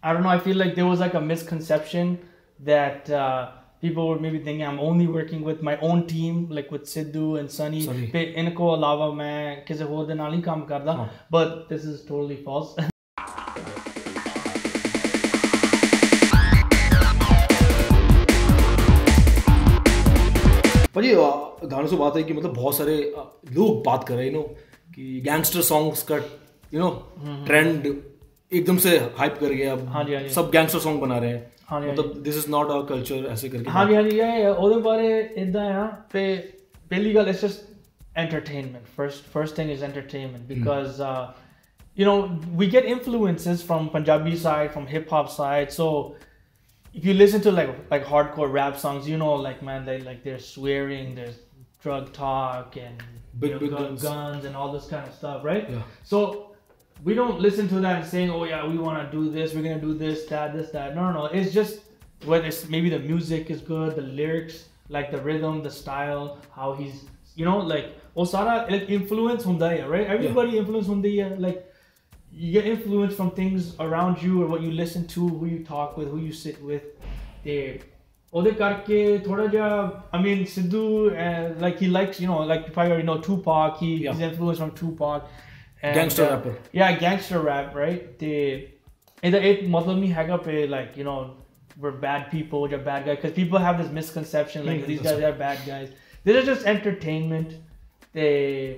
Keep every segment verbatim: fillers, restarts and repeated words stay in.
I don't know, I feel like there was like a misconception that uh, people were maybe thinking I'm only working with my own team, like with Sidhu and Sunny. Sunny. Pe inko alawa main kisi hor de naal nahi kaam karda. Huh. But this is totally false. भाजी गानों से बात है कि मतलब बहुत सारे लोग बात कर रहे हैं यू नो कि गैंगस्टर सॉन्ग्स का यू नो ट्रेंड एकदम से हाइप कर गया अब हाँ जी, हाँ जी। सब गैंगस्टर सॉन्ग बना रहे हैं हाँ जी, हाँ मतलब this is not our culture ऐसे करके हाँ जी हाँ जी ये ਉਹਦੇ ਬਾਰੇ ਇਦਾਂ ਆ ਤੇ ਪਹਿਲੀ ਗੱਲ it's just entertainment first first thing is entertainment because uh, you know we get influences from Punjabi side from hip hop side so if you listen to like like hardcore rap songs you know like man they like they're swearing there's drug talk and Big, you know, big gun, guns. guns and all this kind of stuff right Yeah. so we don't listen to that and saying oh yeah we want to do this we're going to do this that this that no no no it's just whether it's maybe the music is good the lyrics like the rhythm the style how he's you know like oh sara like influence hunda hai right everybody yeah. influence hunda hai like you get influence from things around you or what you listen to who you talk with who you sit with they ਉਹਦੇ ਕਰਕੇ ਥੋੜਾ ਜਿਹਾ I mean Sidhu uh, like he likes you know like you probably already know Tupac he, yeah. he's influenced from Tupac and, gangster uh, rapper yeah gangster rap right ਤੇ ਇਹਦਾ ਇਹ ਮਤਲਬ ਨਹੀਂ ਹੈਗਾ ਪੇ like you know we're bad people we're bad guys because people have this misconception like mm, these guys are bad guys this is just entertainment they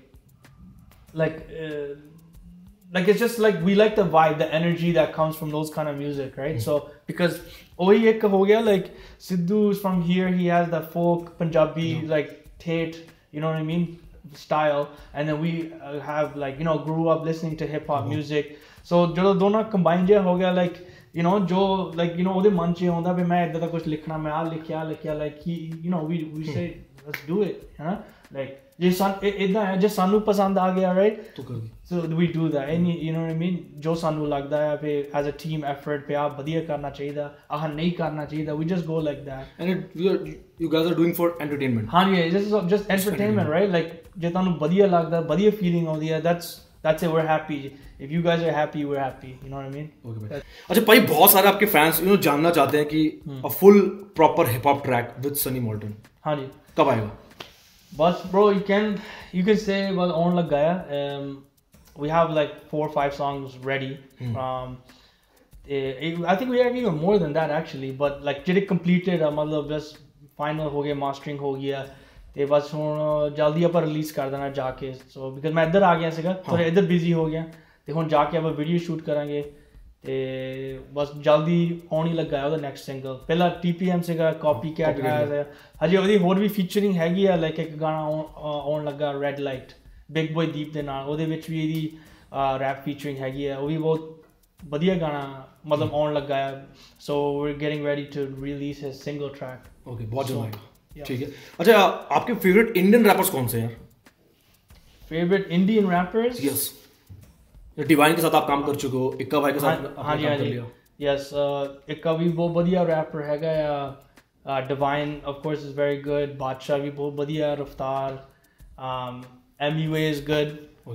like uh, like it's just like we like the vibe the energy that comes from those kind of music right mm. so because ohi ek ho gaya like Sidhu's from here he has the folk Punjabi yeah. like tate you know what I mean style and then we uh, have like you know grew up listening to hip hop mm-hmm. music so jado dona combine je ho gaya like you know jo like you know ode man che aunda be main idda da kuch likhna main aa likhya likhya like he you know we we say let's do it huh like je san idda hai je sanu pasand aa gaya right to kar so we do that and you know what I mean jo sanu lagda hai pe as a team effort pe aap badhiya karna chahiye ah nahi karna chahiye we just go like that and it, you, you guys are doing for entertainment haan yeah this is just entertainment right like je tanu badhiya lagda badhiya feeling audi hai that's that's it we're happy if you guys are happy we're happy you know what I mean okay bhai अच्छा भाई बहुत सारे आपके fans you know जानना चाहते हैं कि a full proper hip hop track with Sunny Malton haan ji कब आएगा बस bro you can you can say well on lag gaya um we have like four or five songs ready hmm. um it, I think we have even more than that actually but like jehde completed uh, matlab just final ho gaya mastering ho gaya ਤੇ ਬਸ ਹੁਣ ਜਲਦੀ ਆਪਾਂ release ਕਰ ਦੇਣਾ ਜਾ ਕੇ ਸੋ because ਮੈਂ ਇੱਧਰ ਆ ਗਿਆ ਸੀਗਾ ਥੋੜਾ ਇੱਧਰ ਬਿਜ਼ੀ ਹੋ ਗਿਆ ਤੇ ਹੁਣ ਜਾ ਕੇ ਆਪਾਂ ਵੀਡੀਓ ਸ਼ੂਟ ਕਰਾਂਗੇ ਤੇ ਬਸ ਜਲਦੀ ਆਉਣ ਹੀ ਲੱਗਾ ਉਹਦਾ ਨੈਕਸਟ ਸਿੰਗਲ ਪਹਿਲਾ ਟੀਪੀਐਮ ਸੀਗਾ ਕਾਪੀ ਕੈਟ ਹੈ ਹਜੇ ਉਹਦੀ ਹੋਰ ਵੀ ਫੀਚਰਿੰਗ ਹੈਗੀ ਆ ਲਾਈਕ ਇੱਕ ਗਾਣਾ ਆਉਣ ਲੱਗਾ red light big boy Deep ਦੇ ਨਾਲ ਉਹਦੇ ਵਿੱਚ ਵੀ ਇਹਦੀ ਰੈਪ ਫੀਚਰਿੰਗ ਹੈਗੀ ਆ ਉਹ ਵੀ ਬਹੁਤ ਵਧੀਆ ਗਾਣਾ ਮਤਲਬ ਆਉਣ ਲੱਗਾ ਆ so we are getting ready to release his single track okay बहुत जल्द आएगा ठीक है अच्छा आपके फेवरेट इंडियन रैपर्स कौन से हैं favourite Indian rappers yes Divine के साथ आप काम कर चुके हो इक्का भाई के साथ हाँ जी हाँ जी यस इक्का भी बहुत बढ़िया रैपर हैगा या Divine of course is very good Badshah भी बहुत बढ़िया Raftaar Emiway is good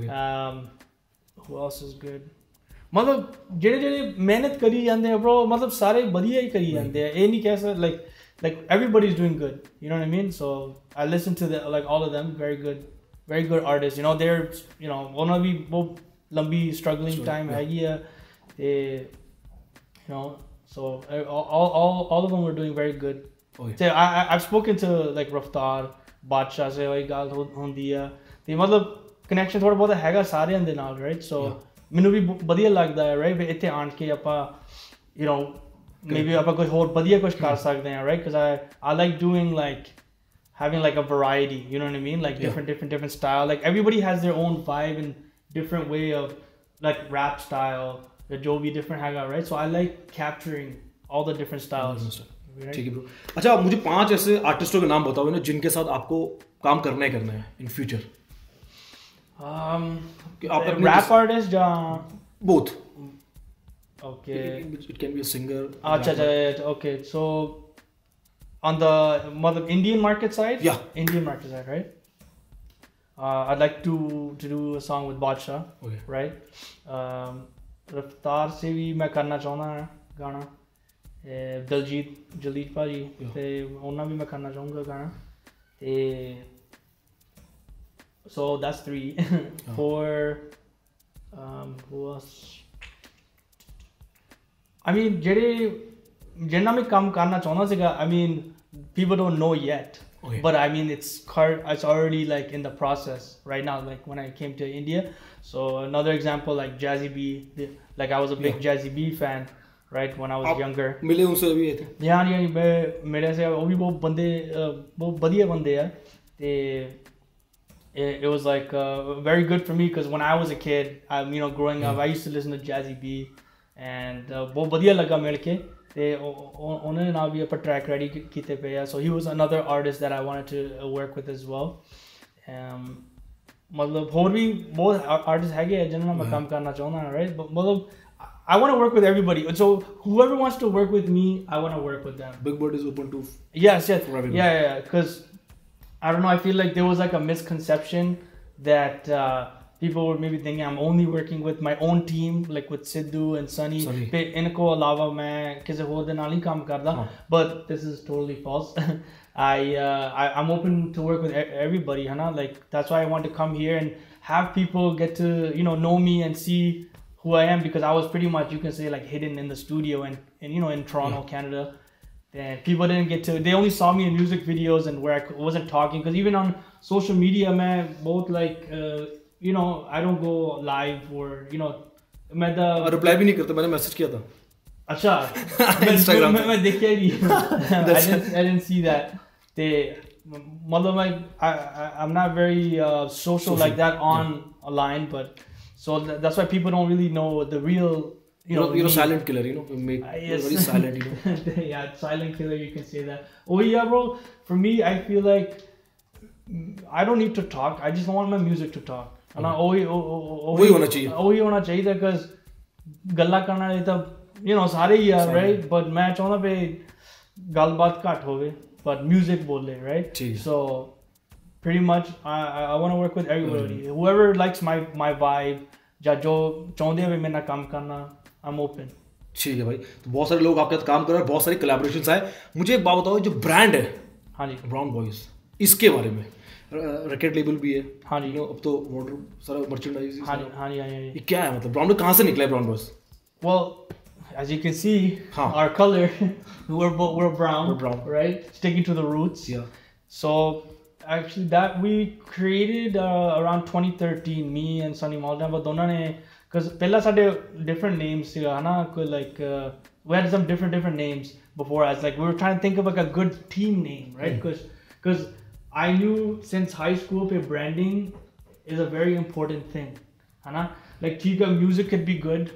who else is good मतलब ਜਿਹੜੇ ਜਿਹੜੇ ਮਿਹਨਤ ਕਰੀ ਜਾਂਦੇ ਆ bro मतलब ਸਾਰੇ ਵਧੀਆ ਹੀ ਕਰੀ ਜਾਂਦੇ ਆ ਇਹ ਨਹੀਂ ਕਹਿ ਸਕਦੇ like like everybody's doing good you know what I mean so I listen to the like all of them very good very good artists you know they're you know ਉਹਨਾਂ ਵੀ ਬਹੁਤ ਲੰਬੀ struggling time ਹੈਗੀ ਆ ਤੇ you know so all all all of them were doing very good so I I've spoken to like Raftar Badshah ਸੇ ਉਹੀ ਗੱਲ ਹੁੰਦੀ ਆ ਤੇ ਮਤਲਬ connection ਥੋੜਾ ਬਹੁਤ ਹੈਗਾ ਸਾਰਿਆਂ ਦੇ ਨਾਲ right so ਮੈਨੂੰ ਵੀ ਵਧੀਆ ਲੱਗਦਾ ਹੈ ਰਾਈਟ ਵੀ ਇੱਥੇ ਆਣ ਕੇ ਆਪਾਂ ਯੂ نو ਮੇਬੀ ਆਪਾਂ ਕੁਝ ਹੋਰ ਵਧੀਆ ਕੁਝ ਕਰ ਸਕਦੇ ਹਾਂ right because I I like doing like having like a variety you know what I mean like different different different style like everybody has their own vibe and different way of like rap style the jo bhi different haga right so I like capturing all the different styles ठीक है bro अच्छा मुझे पांच ऐसे आर्टिस्टों के नाम बताओ ना जिनके साथ आपको काम करना ही करना है in future Um, rap artist, ja. Both. Okay. It, it can be a singer. Acha, acha, okay. So, on the mother Indian market side. Yeah. Indian market side, right? Uh, I'd like to to do a song with Badshah. Okay. Right. Um, Raftar se bhi main karna chahna hai. ਗਾਣਾ ਦਲਜੀਤ ਜਲੀਤ ਭਾਜੀ ਤੇ ਉਹਨਾਂ ਵੀ ਮੈਂ ਕਰਨਾ ਚਾਹੂੰਗਾ ਗਾਣਾ ਤੇ so that's three. For um who else? I mean ਜਿਹੜੇ ਜਿੰਨਾ ਮੈਂ ਕੰਮ ਕਰਨਾ ਚਾਹੁੰਦਾ ਸੀਗਾ I mean people don't know yet. Okay. But I mean it's car- it's already like in the process right now, like when I came to India. So another example like Jazzy B, like I was a big yeah. Jazzy B fan right when I was younger. मिले उनसे भी थे यार यार मैं मेरे से वो भी बहुत बंदे बहुत बढ़िया बंदे हैं ते it, it was like uh, very good for me because when I was a kid um, you know growing yeah. up I used to listen to Jazzy B and बहुत बढ़िया लगा मिल के ਤੇ ਉਹਨਾਂ ਨਾਲ ਵੀ ਆਪਾਂ ਟਰੈਕ ਰੈਡੀ ਕੀਤੇ ਪਏ ਆ so he was another artist that I wanted to work with as well ਮਤਲਬ ਹੋਰ ਵੀ ਬਹੁਤ ਆਰਟਿਸਟ ਹੈਗੇ ਆ ਜਿਨ੍ਹਾਂ ਨਾਲ ਮੈਂ ਕੰਮ ਕਰਨਾ ਚਾਹੁੰਦਾ ਹਾਂ ਰਾਈਟ ਮਤਲਬ I want to work with everybody. So whoever wants to work with me, I want to work with them. Big Bird is open to yes, yes, yeah, yeah, yeah. Because I don't know. I feel like there was like a misconception that uh, people were maybe thinking I'm only working with my own team, like with Sidhu and Sunny. Pe inko alawa main kisi hor de naal hi kaam karda. But this is totally false. I, uh, I I'm open to work with everybody, है ना? Like that's why I want to come here and have people get to you know know me and see who I am because I was pretty much you can say like hidden in the studio and, and you know in Toronto, yeah. Canada. And people didn't get to they only saw me in music videos and where I wasn't talking because even on social media man both like uh, you know I don't go live or you know मैं the reply भी नहीं करता मैंने message किया था अच्छा Instagram मैं मैं देखा ही नहीं I didn't I didn't see that they मतलब like I, I I'm not very uh, social, social like that on yeah. a line but so th that's why people don't really know the real you know you're a silent killer you know you make uh, yes. you're very silent you know yeah silent killer you can say that oh yeah bro for me I feel like I don't need to talk I just want my music to talk and okay. ਉਹੀ ਉਹੀ ਹੋਣਾ ਚਾਹੀਏ ਉਹੀ ਹੋਣਾ ਚਾਹੀਦਾ because ਗੱਲਾਂ ਕਰਨ ਵਾਲੇ ਤਾਂ you know ਸਾਰੇ ਹੀ ਆ right but ਮੈਂ ਚਾਹੁੰਦਾ ਵੀ ਗੱਲਬਾਤ ਘੱਟ ਹੋਵੇ but music ਬੋਲੇ right so pretty much I I want to work with everybody mm. whoever likes my my vibe ਜਾਂ ਜੋ ਚਾਹੁੰਦੇ ਆ ਵੀ ਮੇਰੇ ਨਾਲ ਕੰਮ ਕਰਨਾ I'm open ठीक है भाई तो बहुत सारे लोग आपके साथ काम कर रहे हैं बहुत सारी collaborations आए मुझे एक बात बताओ जो ब्रांड है हाँ जी ब्राउन बॉयज इसके बारे में रैकेट लेबल भी है हाँ जी अब तो वाटर सारा मर्चेंडाइज हाँ जी हाँ जी हाँ जी ये क्या है मतलब ब्राउन कहाँ से निकला है Brown Boys well as you can see huh. our color we're we're brown we're brown right sticking to the roots yeah so actually that we created uh, around twenty thirteen me and Sunny Maldan but दोनों ने because पहला साढ़े different names है ना कोई like uh, we had some different different names before us like we were trying to think of like a good team name right because mm. because I knew since high school पे branding is a very important thing है ना like ठीक है music could be good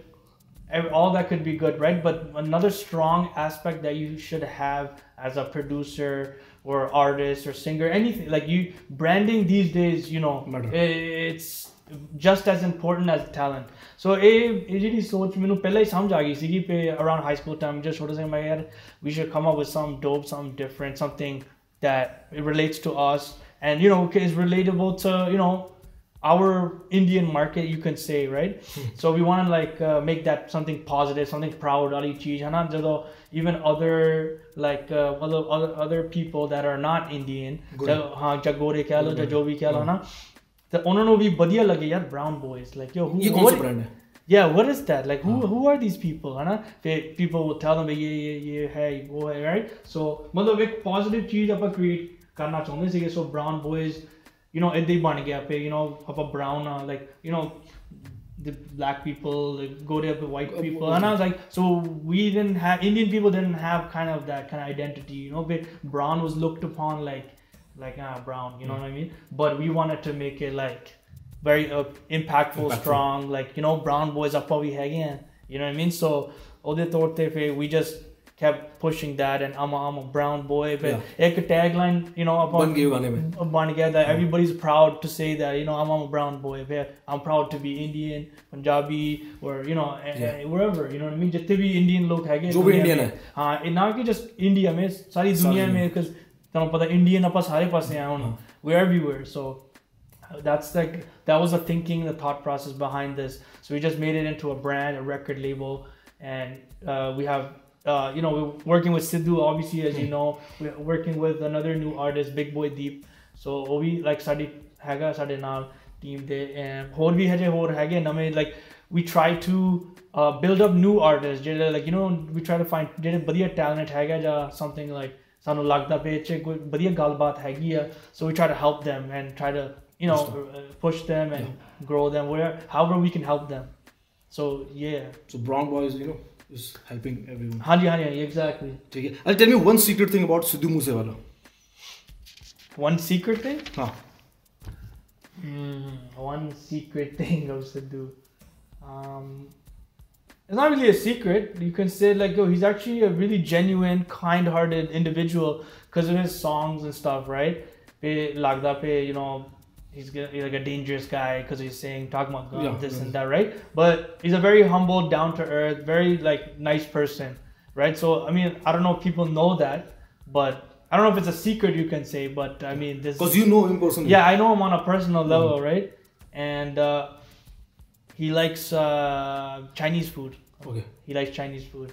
all that could be good right but another strong aspect that you should have as a producer or artist or singer anything like you branding these days you know it's just as important as talent so ਇਹ ਇਹ ਜਿਹੜੀ ਸੋਚ ਮੈਨੂੰ ਪਹਿਲਾਂ ਹੀ ਸਮਝ ਆ ਗਈ ਸੀਗੀ ਕਿ around high school time just ਛੋਟੇ ਜਿਹੇ ਮੈਂ ਯਾਰ we should come up with some dope something different something that it relates to us and you know is relatable to you know our Indian market you can say right hmm. so we want to like uh, make that something positive something proud wali cheez hai na jado even other like uh, other, other other people that are not Indian ha jagore keh lo jo bhi keh lo na to ਉਹਨਾਂ ਨੂੰ ਵੀ ਵਧੀਆ ਲੱਗੇ ਯਾਰ brown boys like yo who ये कौन सा brand है yeah what is that like who हाँ. who are these people है ना people will tell them ये ये ये है वो है right so मतलब एक positive चीज ਆਪਾਂ create करना चाहते ਸੀਗੇ so brown boys you know ਏਦਾਂ ਹੀ ਬਣ ਗਿਆ पे you know ਆਪਾਂ brown uh, like you know the black people like, go to the white people and I was like so we didn't have Indian people didn't have kind of that kind of identity you know but brown was looked upon like like ah brown you know mm. what I mean but we wanted to make it like very uh, impactful, impactful strong like you know brown boys are probably hanging you know what I mean so ode torte fe we just kept pushing that and I'm a, I'm a brown boy but ek tagline you know ban gaye gaane mein ban gaya that everybody's proud to say that you know I'm, I'm a brown boy I'm proud to be Indian Punjabi or you know yeah. wherever you know what I mean jitte bhi Indian log hage jo bhi Indian hai ha na ki just India mein sari duniya mein because ਤੁਹਾਨੂੰ ਪਤਾ Indian ਆਪਾਂ ਸਾਰੇ ਪਾਸੇ ਆਏ ਹੁਣ we're everywhere so that's like that was the thinking the thought process behind this so we just made it into a brand a record label and uh, we have uh, you know we're working with Sidhu obviously as you know we're working with another new artist Big Boy Deep so ਉਹ ਵੀ like ਸਾਡੀ ਹੈਗਾ ਸਾਡੇ ਨਾਲ team ਦੇ and ਹੋਰ ਵੀ ਹਜੇ ਹੋਰ ਹੈਗੇ ਨਵੇਂ like we try to uh, build up new artists ਜਿਹੜੇ like you know we try to find ਜਿਹੜੇ ਵਧੀਆ talent ਹੈਗਾ ਜਾਂ something like ਸਾਨੂੰ ਲੱਗਦਾ ਪਏ ਚ ਕੋਈ ਵਧੀਆ ਗੱਲਬਾਤ ਹੈਗੀ ਆ so we try to help them and try to you know push them and yeah. grow them where however we can help them so yeah so Brown Boys you know is helping everyone हाँ जी हाँ जी exactly ठीक है I'll tell me one secret thing about Sidhu Moosewala one secret thing हाँ mm, one secret thing of Sidhu um it's not really a secret. You can say like, yo, he's actually a really genuine, kind-hearted individual because of his songs and stuff, right? Pe lagda pe, you know, he's like a dangerous guy because he's saying, talking about God, yeah, this yeah. and that, right? But he's a very humble, down-to-earth, very like nice person, right? So I mean, I don't know if people know that, but I don't know if it's a secret you can say, but I mean, this because you know him personally. Yeah, I know him on a personal level, mm-hmm. right? And uh, he likes uh, Chinese food. Okay. He likes Chinese food.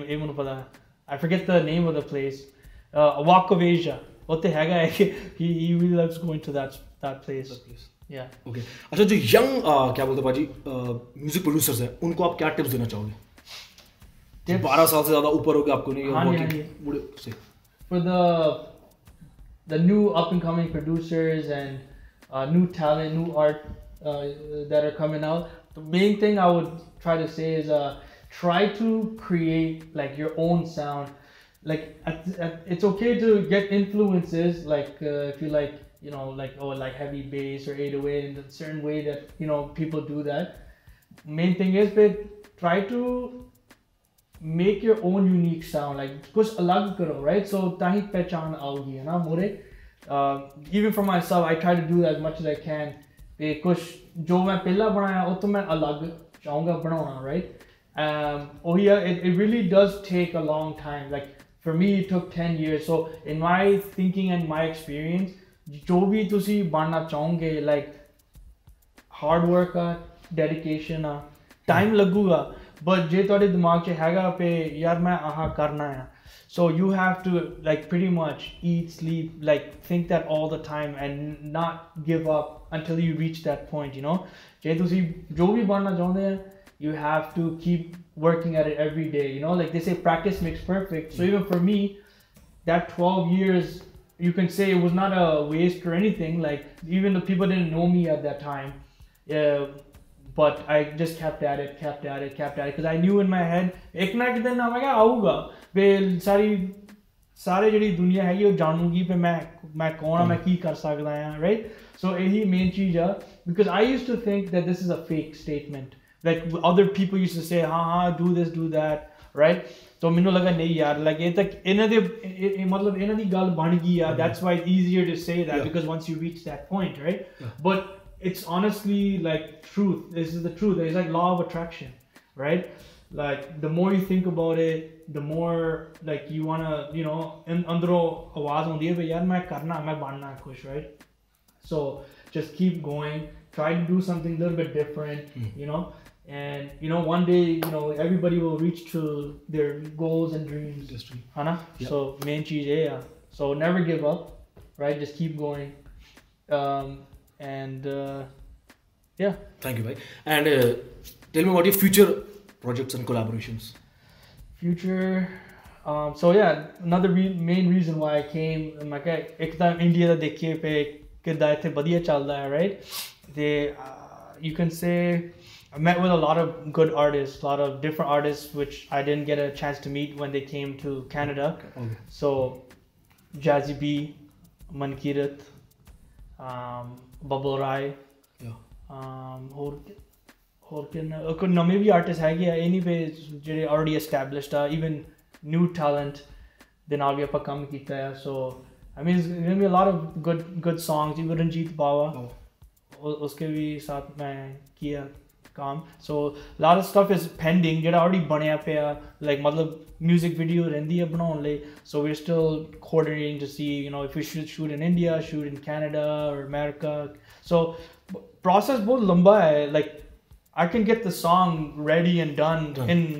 I forget the name of the place. Uh, Walk of Asia. What the heck? He he really loves going to that that place. That place. Yeah. Okay. अच्छा जो young क्या बोलते हैं बाजी music producers हैं उनको आप क्या टिप्स देना चाहोगे? बारह साल से ज़्यादा ऊपर हो गए आपको नहीं हाँ जी बूढ़े से. For the the new up and coming producers and uh, new talent, new art uh, that are coming out, the main thing I would try to say is uh, try to create like your own sound. Like at, at, it's okay to get influences, like uh, if you like, you know, like oh, like heavy bass or eight oh eight in a certain way that you know people do that. Main thing is, but try to make your own unique sound. Like kuch alag karo, right? So tahi pehchan aogi, na more. Uh, even for myself, I try to do that as much as I can. Pe kuch jo main pehla banaya, wo to main alag chaahunga banana, right? Um, oh yeah, it, it really does take a long time. Like for me, it took ten years. So in my thinking and my experience, jo bhi tusi banna chahonge, like hard work, dedication, time laguga. But je tode dimag che haiga pe yaar main aha karna hai. So you have to like pretty much eat, sleep, like think that all the time and not give up until you reach that point, you know. Je tusi jo bhi banna chahonde hai, you have to keep working at it every day, you know, like they say practice makes perfect. So even for me, that twelve years, you can say it was not a waste or anything, like even the people didn't know me at that time, uh, but I just kept at it, kept at it, kept at it, because I knew in my head, ek na ek din na main aauga, pe sari sare jehdi duniya hai wo janugi pe main main kaun aa, main ki kar sakda ha, right? So ehi main cheez hai, because I used to think that this is a fake statement. Like other people used to say, ha ha, do this, do that, right? So minu laga nahi yaar, like it tak inna de matlab inna di gal ban gayi yaar. That's why it's easier to say that, yeah. Because once you reach that point, right? Yeah. But it's honestly like truth. This is the truth. It's like law of attraction, right? Like the more you think about it, the more like you wanna, you know, in andro awaaz hondi hai, yaar main karna, main banna kuch, right? So just keep going. Try to do something a little bit different, mm. you know. And you know, one day, you know, everybody will reach to their goals and dreams. Hana? Yep. So main cheez hai, yeah. So never give up, right? Just keep going. Um, and uh, yeah. Thank you, bhai. And uh, tell me about your future projects and collaborations. Future. Um, so yeah, another re main reason why I came. मैं क्या एक time India दा देखिए पे कितना इतने बढ़िया चल रहा है, right? They, uh, you can say. I met with a lot of good artists, a lot of different artists, which I didn't get a chance to meet when they came to Canada. Okay. So, Jazzy B, Mankirat, um, Bubble Rai, yeah. um, or, or can, uh, maybe artists have anyway, already established, uh, even new talent, then I'll be a kam kita. So, I mean, it's gonna be a lot of good good songs. Even Ranjit Bawa, oh. uske bhi saath mein kiya. So a lot of stuff is pending. It already bane pe like matlab music video rendi hai banaun le. So we're still coordinating to see, you know, if we should shoot in India, shoot in Canada or America. So process bahut lamba hai. Like I can get the song ready and done, done. in like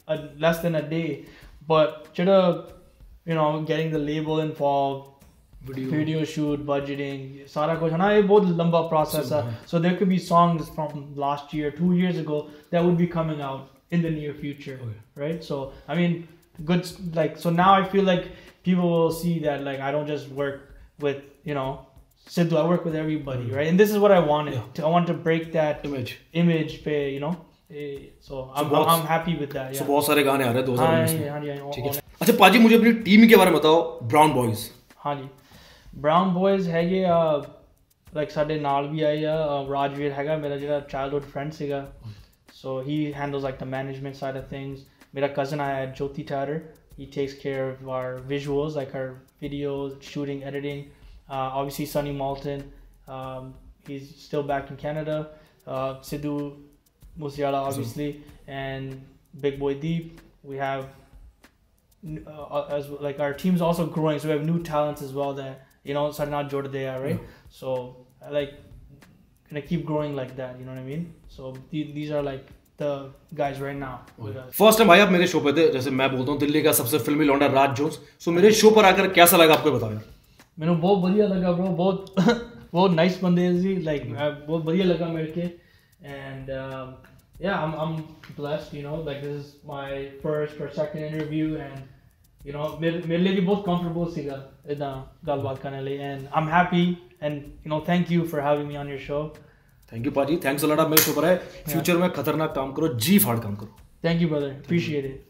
a less than a day, but chada, you know, getting the label involved, video, video shoot, budgeting, सारा कुछ है ना, ये बहुत लंबा process है. So there could be songs from last year, two years ago that would be coming out in the near future, okay. right? So I mean, good, like, so now I feel like people will see that, like, I don't just work with, you know, Sidhu, I work with everybody, mm-hmm. right? And this is what I wanted. Yeah. To, I want to break that image, image पे, you know. So I'm, so I'm happy with that. Yeah. So बहुत सारे गाने आ रहे हैं दो हज़ार उन्नीस में. हाँ जी, हाँ जी. ठीक है. अच्छा पाजी, मुझे अपनी टीम के बारे में बताओ, ब्राउन बॉयज. हाँ जी. ब्राउन बॉयज है ये, लाइक ਸਾਡੇ ਨਾਲ ਵੀ ਆਏ ਆ, ਰਾਜਵੀਰ ਹੈਗਾ ਮੇਰਾ ਜਿਹੜਾ ਚਾਈਲਡਹੁੱਡ ਫਰੈਂਡ ਸੀਗਾ. So he handles like the management side of things. ਮੇਰਾ cousin ਆਇਆ ਹੈ, Jyoti Tatter. He takes care of our visuals, like our videos, shooting, editing. Uh, obviously Sunny Malton, um, he's still back in Canada. Uh, Sidhu Musiala, obviously, and Big Boy Deep. We have uh, as like our team's also growing, so we have new talents as well that, you know, Sarnath Jodadea, right? Yeah. So I like gonna keep growing like that, you know what I mean? So th- these are like the guys right now. First time भाई आप मेरे show पे थे, जैसे मैं बोलता हूँ दिल्ली का सबसे फिल्मी लौंडा राज जोन्स. सो मेरे शो पर आकर कैसा लगा आपको बताओ यार. मैंने बहुत बढ़िया लगा ब्रो, बहुत बहुत नाइस बंदे हैं जी, लाइक बहुत बढ़िया लगा मेरे के. And yeah, I'm I'm blessed, you know, like this is my first or second interview, and you know, मेरे मेरे लिए भी बहुत comfortable सीगा इतना गलबात करने लिए, and I'm happy, and you know, thank you for having me on your show. Thank you पाजी, thanks a lot. आप मेरे शो पर आए. फ्यूचर में खतरनाक काम करो, जी फाड़ काम करो. Thank you brother, appreciate it.